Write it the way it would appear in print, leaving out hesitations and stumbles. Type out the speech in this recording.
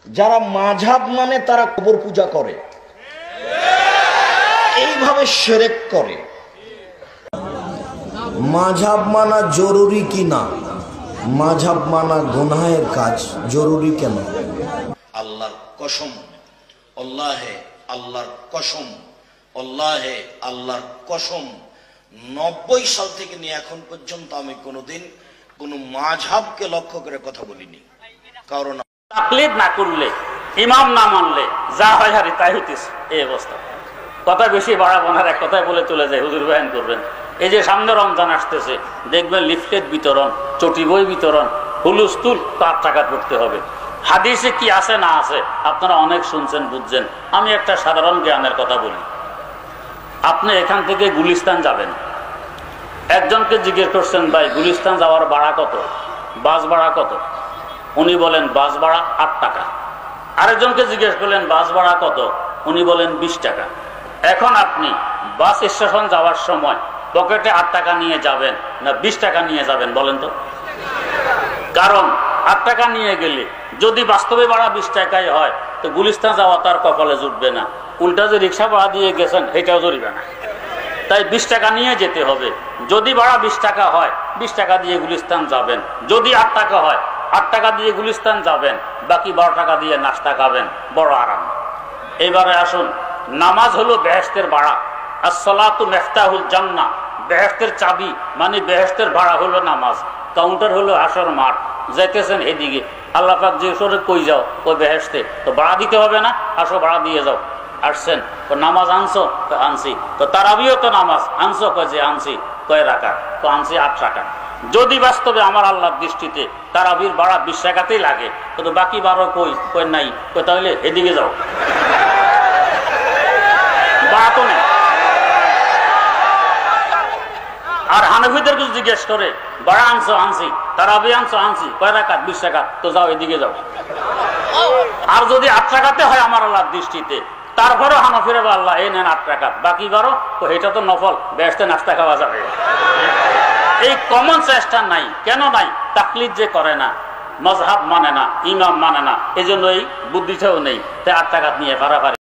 যারা মাযহাব মানে তারা কবর পূজা করে, এইভাবে শিরক করে। মাযহাব মানা জরুরি কি না? মাযহাব মানা গুনাহের কাজ, জরুরি কেন? আল্লাহর কসম, আল্লাহে আল্লাহর কসম, আল্লাহে আল্লাহর কসম, 90 সাল থেকে নিয়ে এখন পর্যন্ত আমি কোনোদিন কোনো মাযহাবকে লক্ষ্য করে কথা বলিনি। কারণ তাকলিদ না করলে, ইমাম না মানলে যা হয় হারি তাই হইতেছে এই অবস্থা। কথা বেশি বাড়াবো না, এক কথায় বলে চলে যায়, হুজুর বয়ান করবেন। এই যে সামনে রমজান আসতেছে, দেখবেন লিফলেট বিতরণ, চটি বই বিতরণ, হুলুস্থুল, 8 টাকা পড়তে হবে। হাদিসে কি আছে না আছে আপনারা অনেক শুনছেন, বুঝছেন। আমি একটা সাধারণ জ্ঞানের কথা বলি। আপনি এখান থেকে গুলিস্তান যাবেন, একজনকে জিজ্ঞেস করছেন, ভাই গুলিস্তান যাওয়ার ভাড়া কত, বাস ভাড়া কত? উনি বলেন বাস ভাড়া 8 টাকা। আরেকজনকে জিজ্ঞেস করলেন বাস ভাড়া কত? উনি বলেন 20 টাকা। এখন আপনি বাস স্টেশন যাওয়ার সময় পকেটে 8 টাকা নিয়ে যাবেন না 20 টাকা নিয়ে যাবেন বলেন তো? কারণ 8 টাকা নিয়ে গেলে যদি বাস্তবে ভাড়া 20 টাকাই হয় তো গুলিস্তান যাওয়া তার কপালে জুটবে না। উল্টা যে রিক্সা ভাড়া দিয়ে গেছেন সেটাও জুটবে না। তাই 20 টাকা নিয়ে যেতে হবে। যদি ভাড়া 20 টাকা হয় 20 টাকা দিয়ে গুলিস্তান যাবেন। যদি 8 টাকা হয় 8 টাকা দিয়ে গুলিস্তান যাবেন, বাকি 12 টাকা দিয়ে নাস্তা খাবেন, বড় আরাম। এবারে আসুন, নামাজ হলো বেহেশতের ভাড়া। আসসালাতু মিফতাহুল জান্নাহ, বেহেশতের চাবি মানে বেহেশতের ভাড়া হলো নামাজ। কাউন্টার হলো হাসর মাঠ। যাইতেছেন এদিকে, আল্লাহ পাক যে সরে কই যাও ওই বেহেশতে, তো ভাড়া দিতে হবে না? আসো ভাড়া দিয়ে যাও। আসছেন তো নামাজ আনছো, তো আনছি। তো তারাবিও তো নামাজ আনছো, কয় যে আনছি। কয় রাকাত? তো আনছি 8 টাকা। যদি বাস্তবে আমার আল্লাহর দৃষ্টিতে তারাবির ভাড়া 20 টাকাতেই লাগে, তো বাকি 12 কই? কই নাই। কই তাহলে এদিকে যাও, ভাড়া তো নেই। আর হানফিদের কিছু জিজ্ঞেস করে, ভাড়া আনছো? আনছি। তারাবি আনছো? আনছি। কয় রাকাত? 20 টাকা। তো যাও এদিকে যাও। আর যদি 8 টাকাতে হয় আমার আল্লাহর দৃষ্টিতে, তারপরেও হানফিরা বা আল্লাহ এই নেন 8 টাকা, বাকি 12 তো এটা তো নফল, বেহেশতে নাস্তা খাওয়া যাবে। এই কমন চেষ্টা নাই। কেন নাই? তাকলিদ যে করে না, মাযহাব মানে না, ইমাম মানে না, এই জন্য এই বুদ্ধিটাও নেই। তাই 8 টাকা নিয়ে পারাপারি